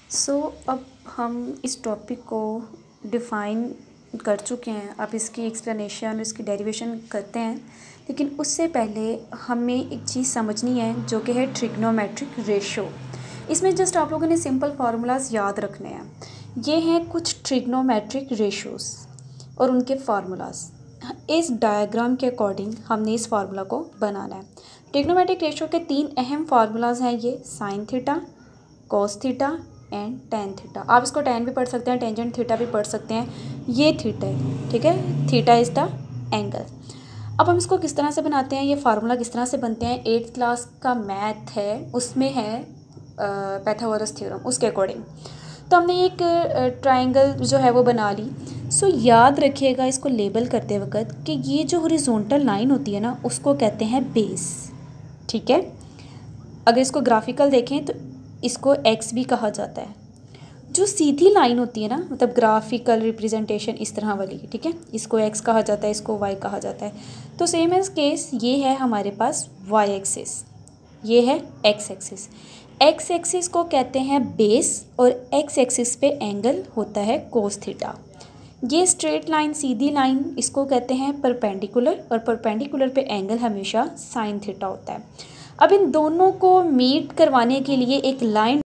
अब हम इस टॉपिक को डिफ़ाइन कर चुके हैं। अब इसकी एक्सप्लेनेशन, इसकी डेरिवेशन करते हैं, लेकिन उससे पहले हमें एक चीज़ समझनी है जो कि है ट्रिग्नोमेट्रिक रेशो। इसमें जस्ट आप लोगों ने सिंपल फार्मूलाज याद रखने हैं। ये हैं कुछ ट्रिग्नोमेट्रिक रेशोज़ और उनके फार्मूलाज। इस डायग्राम के अकॉर्डिंग हमने इस फार्मूला को बनाना है। ट्रिग्नोमेट्रिक रेशो के 3 अहम फार्मूलाज हैं, ये sine theta, cos theta and tan theta. आप इसको टेन भी पढ़ सकते हैं, टेंजेंट थीटा भी पढ़ सकते हैं। ये थीटा है, ठीक है, थीटा इज़ द एंगल। अब हम इसको किस तरह से बनाते हैं, ये फार्मूला किस तरह से बनते हैं, 8th क्लास का मैथ है उसमें है पाइथागोरस थ्योरम, उसके अकॉर्डिंग। तो हमने एक ट्राइंगल जो है वो बना ली। याद रखिएगा इसको लेबल करते वक्त कि ये जो हॉरिजॉन्टल लाइन होती है ना, उसको कहते हैं बेस, ठीक है। अगर इसको ग्राफिकल देखें तो इसको एक्स भी कहा जाता है। जो सीधी लाइन होती है ना, मतलब ग्राफिकल रिप्रेजेंटेशन इस तरह वाली, ठीक है, इसको एक्स कहा जाता है, इसको वाई कहा जाता है। तो सेम एज केस ये है हमारे पास वाई एक्सिस, ये है एक्स एक्सिस। एक्स एक्सिस को कहते हैं बेस और एक्स एक्सिस पे एंगल होता है कोस थीटा। ये स्ट्रेट लाइन, सीधी लाइन, इसको कहते हैं परपेंडिकुलर, और परपेंडिकुलर पे एंगल हमेशा साइन थीटा होता है। अब इन दोनों को मीट करवाने के लिए एक लाइन